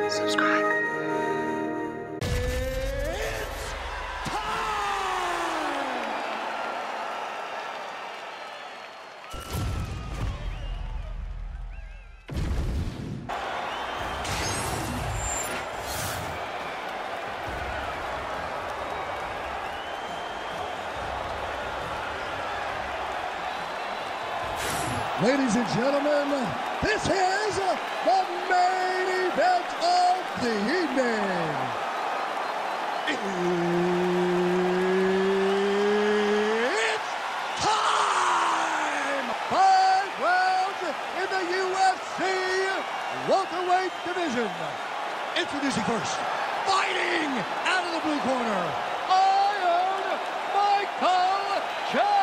subscribe. Ladies and gentlemen, this is the main event of the evening. It's time! 5 rounds in the UFC welterweight division. Introducing first, fighting out of the blue corner, Iron Michael Chandler.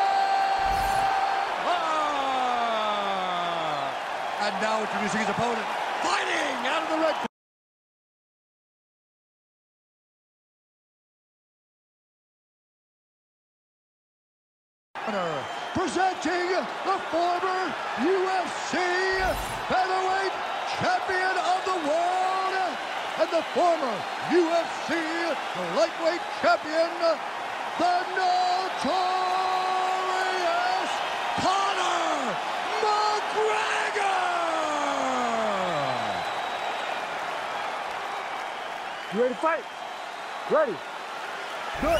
And now introducing his opponent, fighting out of the red corner, presenting the former UFC featherweight champion of the world and the former UFC lightweight champion, the notorious Conor McGregor. You ready to fight? Ready. Good.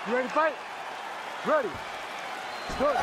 You ready to fight? Ready. Let's do it.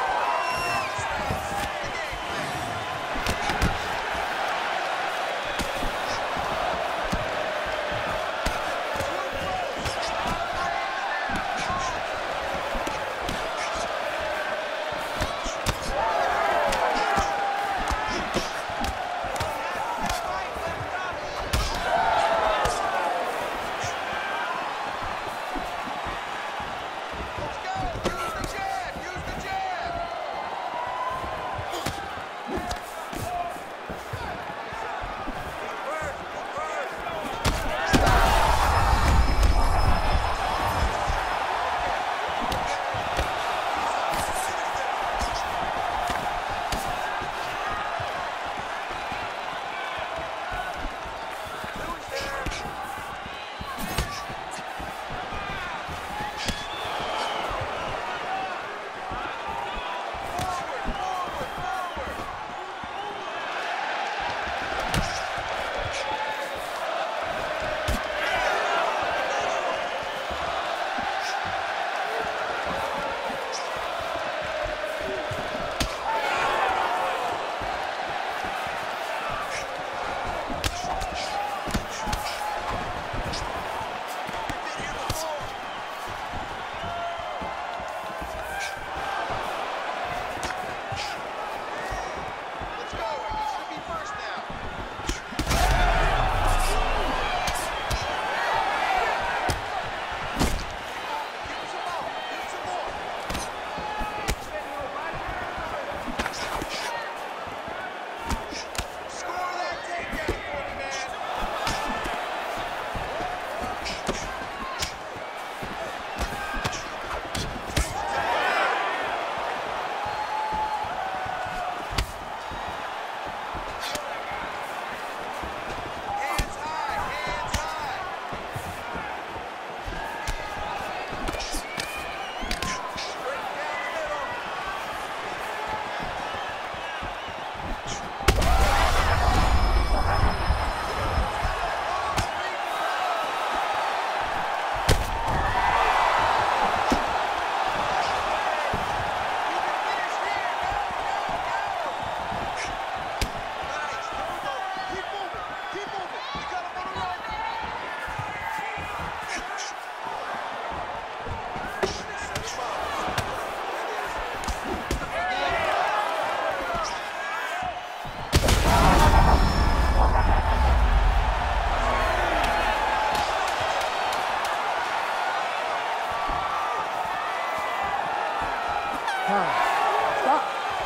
Stop.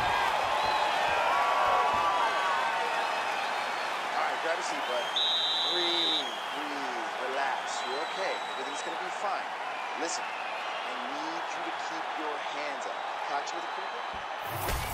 All right, grab a seat, bud. Breathe, relax. You're okay. Everything's gonna be fine. Listen, I need you to keep your hands up. Catch you with a critical.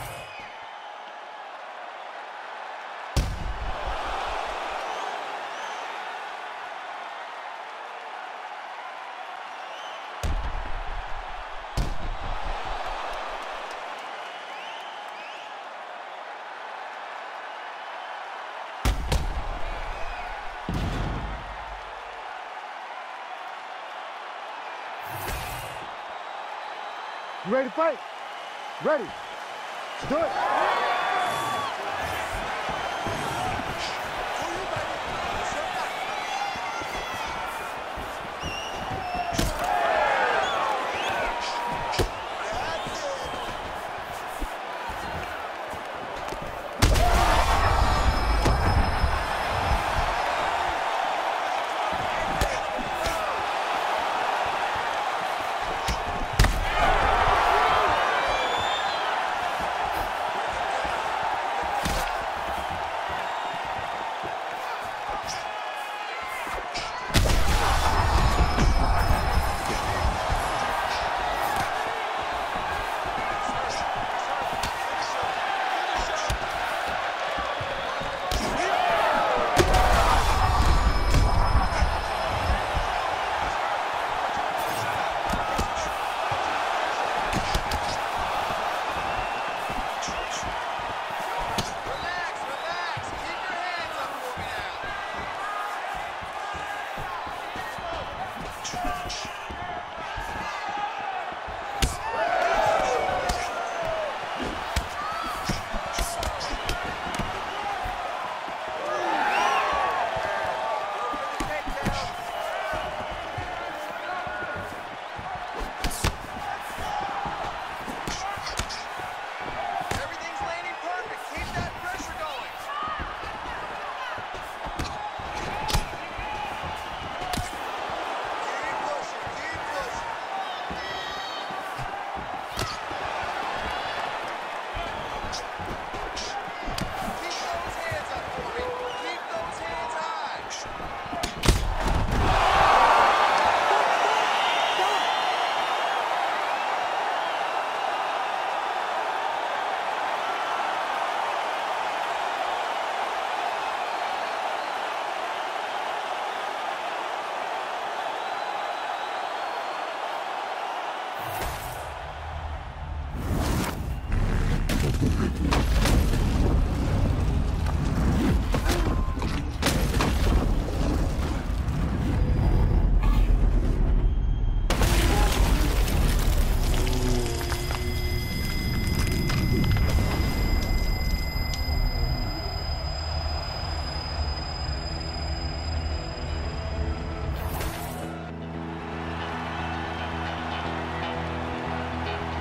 You ready to fight? Ready. Let's do it.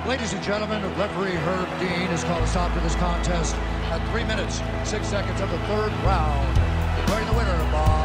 Ladies and gentlemen, referee Herb Dean has called a stop to this contest at 3 minutes, 6 seconds of the third round. Declaring the winner by